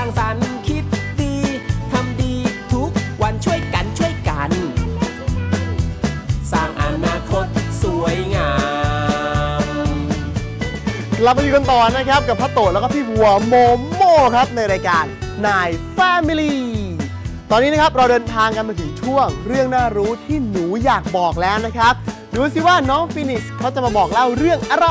างสรรค์คิดดีทำดีทุกวันช่วยกันสร้างอนาคตสวยงามเราไปอยู่กันต่อนะครับกับพ่อโตแล้วก็พี่บัวโมโม่ครับในรายการนายแฟมิลี่ตอนนี้นะครับเราเดินทางกันมาถึงช่วงเรื่องน่ารู้ที่หนูอยากบอกแล้วนะครับดูสิว่าน้องฟินิกซ์เขาจะมาบอกเล่าเรื่องอะไร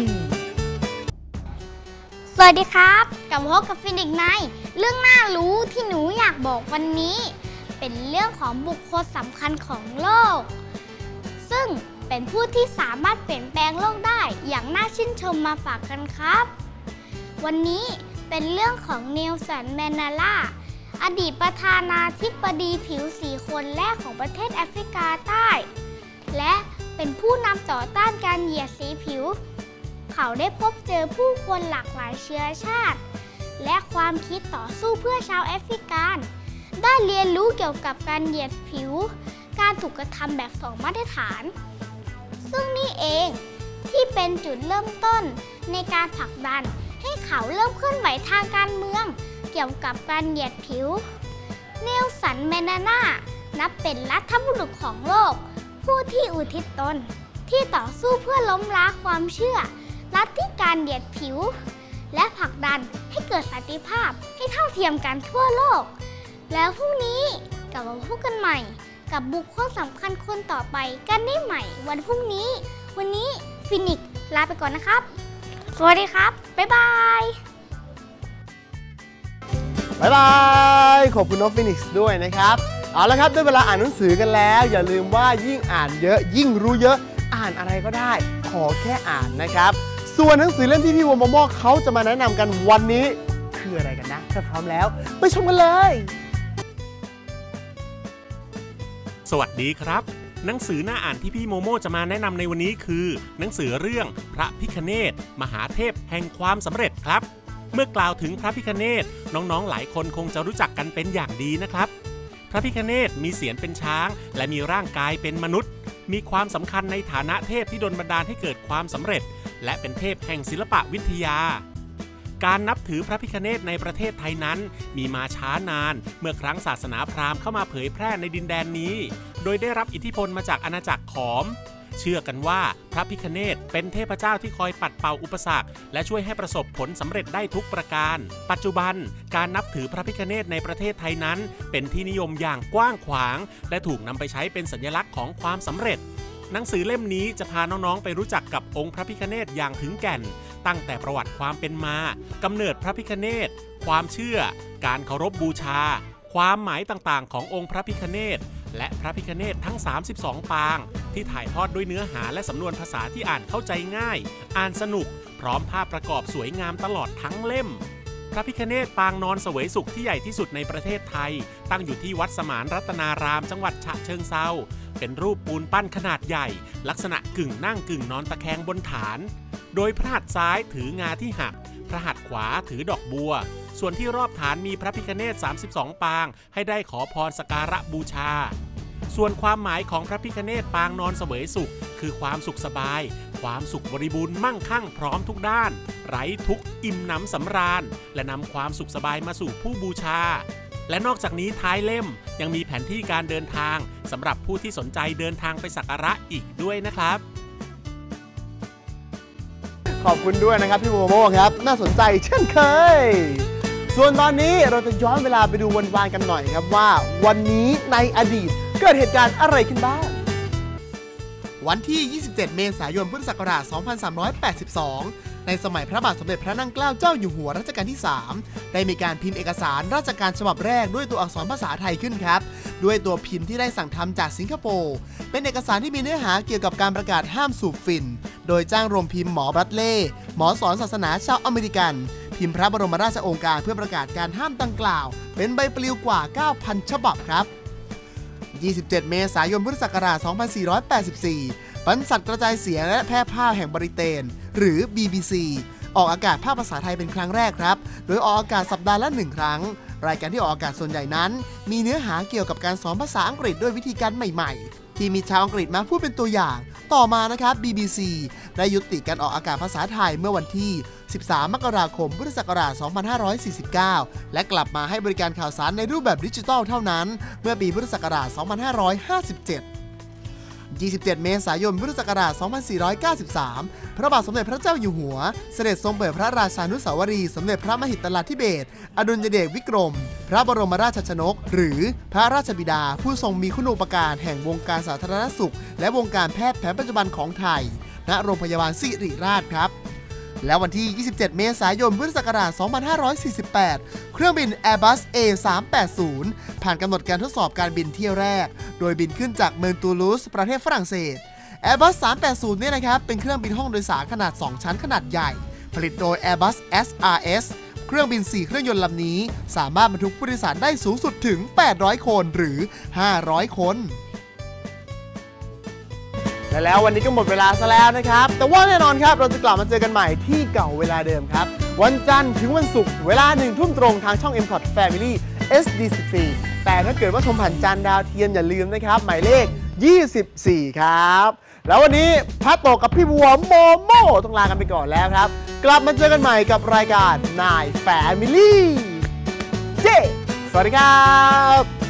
สวัสดีครับกลับมาพบกับฟินิกซ์ในเรื่องน่ารู้ที่หนูอยากบอกวันนี้เป็นเรื่องของบุคคลสำคัญของโลกซึ่งเป็นผู้ที่สามารถเปลี่ยนแปลงโลกได้อย่างน่าชื่นชมมาฝากกันครับวันนี้เป็นเรื่องของเนลสันแมนเดลาอดีตประธานาธิบดีผิวสีคนแรกของประเทศแอฟริกาใต้และเป็นผู้นำต่อต้านการเหยียดสีผิวเขาได้พบเจอผู้คนหลากหลายเชื้อชาติและความคิดต่อสู้เพื่อชาวแอฟริกันได้เรียนรู้เกี่ยวกับการเหยียดผิวการถูกกระทำแบบสองมาตรฐานซึ่งนี่เองที่เป็นจุดเริ่มต้นในการผลักดันให้เขาเริ่มเคลื่อนไหวทางการเมืองเกี่ยวกับการเหยียดผิวเนลสันแมนเดลานับเป็นรัฐบุรุษของโลกผู้ที่อุทิศตนที่ต่อสู้เพื่อล้มล้างความเชื่อลัทธิการเหยียดผิวและผลักดันให้เกิดสันติภาพให้เท่าเทียมกันทั่วโลกแล้วพรุ่งนี้กลับมาพบกันใหม่กับบุคคลสำคัญคนต่อไปกันได้ใหม่วันพรุ่งนี้วันนี้ฟินิกซ์ลาไปก่อนนะครับสวัสดีครับบ๊ายบายบ๊ายบายขอบคุณน้องฟินิกซ์ด้วยนะครับเอาละครับได้เวลาอ่านหนังสือกันแล้วอย่าลืมว่ายิ่งอ่านเยอะยิ่งรู้เยอะอ่านอะไรก็ได้ขอแค่อ่านนะครับส่วนหนังสือเล่มที่พี่บัวโมโม่เขาจะมาแนะนำกันวันนี้คืออะไรกันนะถ้าพร้อมแล้วไปชมกันเลยสวัสดีครับหนังสือน่าอ่านที่พี่โมโม่จะมาแนะนำในวันนี้คือหนังสือเรื่องพระพิฆเนศมหาเทพแห่งความสำเร็จครับเมื่อกล่าวถึงพระพิฆเนศน้องๆหลายคนคงจะรู้จักกันเป็นอย่างดีนะครับพระพิฆเนศมีเสียรเป็นช้างและมีร่างกายเป็นมนุษย์มีความสำคัญในฐานะเทพที่ดลบันดาลให้เกิดความสำเร็จและเป็นเทพแห่งศิลปวิทยาการนับถือพระพิฆเนศในประเทศไทยนั้นมีมาช้านานเมื่อครั้งศาสนาพราหมณ์เข้ามาเผยแพร่ในดินแดนนี้โดยได้รับอิทธิพลมาจากอาณาจักรขอมเชื่อกันว่าพระพิฆเนศเป็นเทพเจ้าที่คอยปัดเป่าอุปสรรคและช่วยให้ประสบผลสำเร็จได้ทุกประการปัจจุบันการนับถือพระพิฆเนศในประเทศไทยนั้นเป็นที่นิยมอย่างกว้างขวางและถูกนำไปใช้เป็นสัญลักษณ์ของความสำเร็จหนังสือเล่มนี้จะพาน้องๆไปรู้จักกับองค์พระพิฆเนศอย่างถึงแก่นตั้งแต่ประวัติความเป็นมากำเนิดพระพิฆเนศความเชื่อการเคารพบูชาความหมายต่างๆขององค์พระพิฆเนศและพระพิฆเนศทั้ง32ปางที่ถ่ายทอดด้วยเนื้อหาและสำนวนภาษาที่อ่านเข้าใจง่ายอ่านสนุกพร้อมภาพประกอบสวยงามตลอดทั้งเล่มพระพิฆเนศปางนอนเสวยสุขที่ใหญ่ที่สุดในประเทศไทยตั้งอยู่ที่วัดสมานรัตนารามจังหวัดฉะเชิงเทราเป็นรูปปูนปั้นขนาดใหญ่ลักษณะกึ่งนั่งกึ่งนอนตะแคงบนฐานโดยพระหัตถ์ซ้ายถืองาที่หักพระหัตถ์ขวาถือดอกบัวส่วนที่รอบฐานมีพระพิฆเนศ32ปางให้ได้ขอพรสักการะบูชาส่วนความหมายของพระพิฆเนศปางนอนเสวยสุขคือความสุขสบายความสุขบริบูรณ์มั่งคั่งพร้อมทุกด้านไร้ทุกข์อิ่มหนำสำราญและนำความสุขสบายมาสู่ผู้บูชาและนอกจากนี้ท้ายเล่มยังมีแผนที่การเดินทางสำหรับผู้ที่สนใจเดินทางไปสักการะอีกด้วยนะครับขอบคุณด้วยนะครับพี่โมโม่ครับน่าสนใจเช่นเคยส่วนตอนนี้เราจะย้อนเวลาไปดูวันวานกันหน่อยครับว่าวันนี้ในอดีตเกิดเหตุการณ์อะไรขึ้นบ้างวันที่ 27 เมษายน พุทธศักราช 2382 ในสมัยพระบาทสมเด็จพระนั่งเกล้าเจ้าอยู่หัวรัชกาลที่ 3 ได้มีการพิมพ์เอกสารราชการฉบับแรกด้วยตัวอักษรภาษาไทยขึ้นครับด้วยตัวพิมพ์ที่ได้สั่งทำจากสิงคโปร์เป็นเอกสารที่มีเนื้อหาเกี่ยวกับการประกาศห้ามสูบฝิ่นโดยจ้างโรงพิมพ์หมอบรัตเล่หมอสอนศาสนาชาวอเมริกันพิมพ์พระบรมราชโองการเพื่อประกาศการห้ามดังกล่าวเป็นใบปลิวกว่า 9,000 ฉบับครับ 27 เมษายน พุทธศักราช 2484 บรรษัทกระจายเสียงและแพร่ภาพแห่งบริเตนหรือ BBC ออกอากาศภาพภาษาไทยเป็นครั้งแรกครับโดยออกอากาศสัปดาห์ละ 1 ครั้งรายการที่ออกอากาศส่วนใหญ่นั้นมีเนื้อหาเกี่ยวกับการสอนภาษาอังกฤษด้วยวิธีการใหม่ๆที่มีชาวอังกฤษมาพูดเป็นตัวอย่างต่อมานะครับ BBC ได้ยุติการออกอากาศภาษาไทยเมื่อวันที่ 13 มกราคม พุทธศักราช 2549 และกลับมาให้บริการข่าวสารในรูปแบบดิจิทัลเท่านั้นเมื่อปีพุทธศักราช 2557 27 เมษายน พุทธศักราช 2493 พระบาทสมเด็จพระเจ้าอยู่หัวเสด็จทรงเปิดพระราชานุสาวรีย์สมเด็จพระมหิดลธิเบศรอดุลยเดชวิกรมพระบรมราชชนกหรือพระราชบิดาผู้ทรงมีคุณูปการแห่งวงการสาธารณสุขและวงการแพทย์แผนปัจจุบันของไทยณโรงพยาบาลสิริราชครับและวันที่ 27 เมษายน พุทธศักราช 2548 เครื่องบิน Airbus A380 ผ่านกำหนดการทดสอบการบินเที่ยวแรกโดยบินขึ้นจากเมืองตูลูสประเทศฝรั่งเศส Airbus 380 เนี่ยนะครับเป็นเครื่องบินห้องโดยสารขนาด 2 ชั้นขนาดใหญ่ผลิตโดย Airbus SRS เครื่องบิน 4 เครื่องยนต์ลำนี้สามารถบรรทุกผู้โดยสารได้สูงสุดถึง 800 คนหรือ 500 คนและแล้ววันนี้ก็หมดเวลาซะแล้วนะครับแต่ว่าแน่นอนครับเราจะกลับมาเจอกันใหม่ที่เก่าเวลาเดิมครับวันจันทร์ถึงวันศุกร์เวลา 1 ทุ่มตรงทางช่อง MCOT Family SD14 แต่ถ้าเกิดว่าชมผ่านจานดาวเทียมอย่าลืมนะครับหมายเลข 24 ครับแล้ววันนี้พัดโตกับพี่บัวโมโม่ต้องลากันไปก่อนแล้วครับกลับมาเจอกันใหม่กับรายการนาย Family เย้สวัสดีครับ